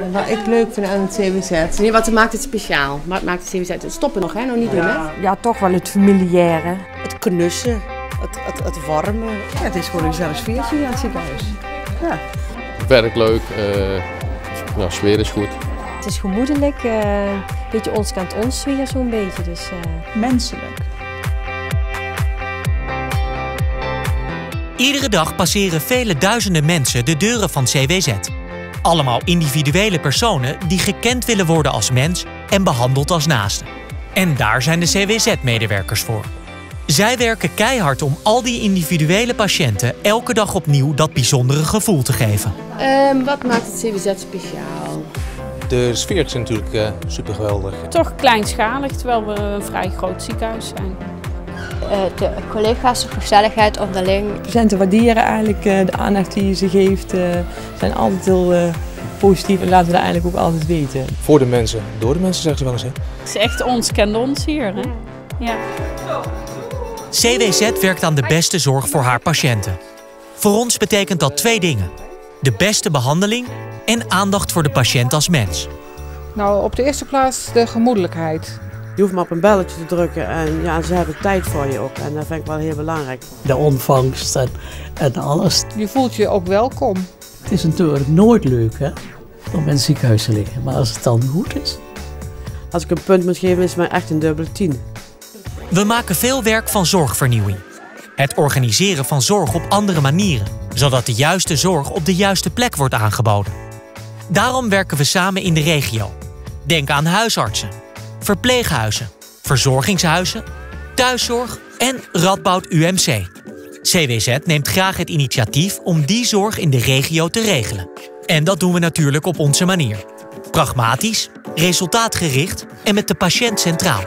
Wat ik leuk vind aan het CWZ. Nee, wat maakt het speciaal? Wat maakt het CWZ? Het stoppen nog, hè? Nog niet doen, hè? Ja, toch wel het familiaire. Het knussen, het warme. Ja, het is gewoon een gezellig sfeertje in het ziekenhuis. Ja. Werk leuk, sfeer is goed. Het is gemoedelijk, een beetje ons kant ons sfeer zo'n beetje. Dus, Menselijk. Iedere dag passeren vele duizenden mensen de deuren van CWZ. Allemaal individuele personen die gekend willen worden als mens en behandeld als naaste. En daar zijn de CWZ-medewerkers voor. Zij werken keihard om al die individuele patiënten elke dag opnieuw dat bijzondere gevoel te geven. Wat maakt het CWZ speciaal? De sfeer is natuurlijk super geweldig. Toch kleinschalig, terwijl we een vrij groot ziekenhuis zijn. De collega's, de gezelligheid onderling. Patiënten waarderen eigenlijk de aandacht die je ze geeft. Zijn altijd heel positief en laten we dat eigenlijk ook altijd weten. Voor de mensen, door de mensen zeggen ze wel eens. Hè? Het is echt ons kent ons hier, hè? Ja. CWZ werkt aan de beste zorg voor haar patiënten. Voor ons betekent dat twee dingen. De beste behandeling en aandacht voor de patiënt als mens. Nou, op de eerste plaats de gemoedelijkheid. Je hoeft maar op een belletje te drukken en ja, ze hebben tijd voor je ook. En dat vind ik wel heel belangrijk. De ontvangst en alles. Je voelt je ook welkom. Het is natuurlijk nooit leuk hè, om in het ziekenhuis te liggen, maar als het dan goed is. Als ik een punt moet geven is het mij echt een dubbele 10. We maken veel werk van zorgvernieuwing. Het organiseren van zorg op andere manieren, zodat de juiste zorg op de juiste plek wordt aangeboden. Daarom werken we samen in de regio. Denk aan huisartsen, verpleeghuizen, verzorgingshuizen, thuiszorg en Radboud UMC. CWZ neemt graag het initiatief om die zorg in de regio te regelen. En dat doen we natuurlijk op onze manier. Pragmatisch, resultaatgericht en met de patiënt centraal.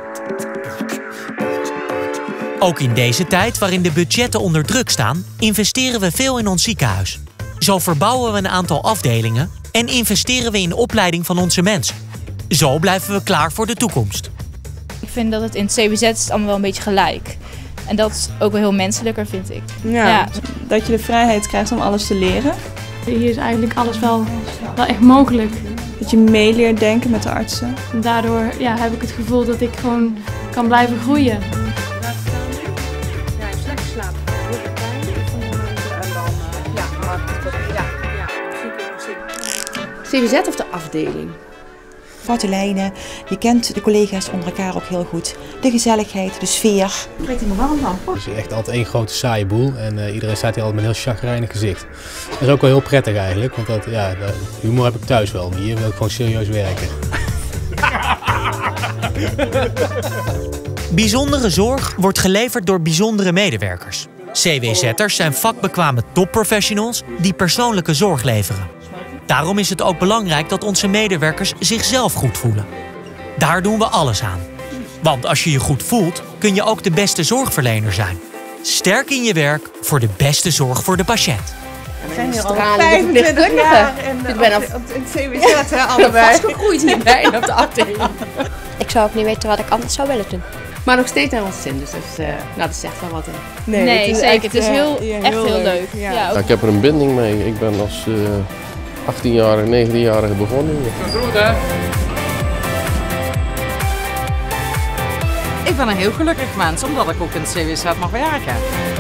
Ook in deze tijd waarin de budgetten onder druk staan, investeren we veel in ons ziekenhuis. Zo verbouwen we een aantal afdelingen en investeren we in de opleiding van onze mensen. Zo blijven we klaar voor de toekomst. Ik vind dat het in het CWZ is allemaal wel een beetje gelijk. En dat is ook wel heel menselijker, vind ik. Ja, dat je de vrijheid krijgt om alles te leren. Hier is eigenlijk alles wel echt mogelijk. Dat je mee leert denken met de artsen. En daardoor heb ik het gevoel dat ik gewoon kan blijven groeien. CWZ of de afdeling? Korte lijnen, je kent de collega's onder elkaar ook heel goed. De gezelligheid, de sfeer. Spreekt hij me warm van? Het is echt altijd één grote saaie boel en iedereen staat hier altijd met een heel chagrijnig gezicht. Dat is ook wel heel prettig eigenlijk, want de humor heb ik thuis wel, maar hier wil ik gewoon serieus werken. Bijzondere zorg wordt geleverd door bijzondere medewerkers. CWZ'ers zijn vakbekwame topprofessionals die persoonlijke zorg leveren. Daarom is het ook belangrijk dat onze medewerkers zichzelf goed voelen. Daar doen we alles aan. Want als je je goed voelt, kun je ook de beste zorgverlener zijn. Sterk in je werk voor de beste zorg voor de patiënt. We zijn hier al 25 jaar in het CWZ, allebei. Vastgegroeid hierbij op de afdeling. Ik zou ook niet weten wat ik anders zou willen doen. Maar nog steeds naar ons zin, dus dat zegt wel wat. Nee, zeker. Het is echt heel leuk. Ja, ik heb er een binding mee. Ik ben als 18-jarige, 19-jarige begonnen. Goed, hè? Ik ben een heel gelukkig mens, omdat ik ook in het CWZ mag werken.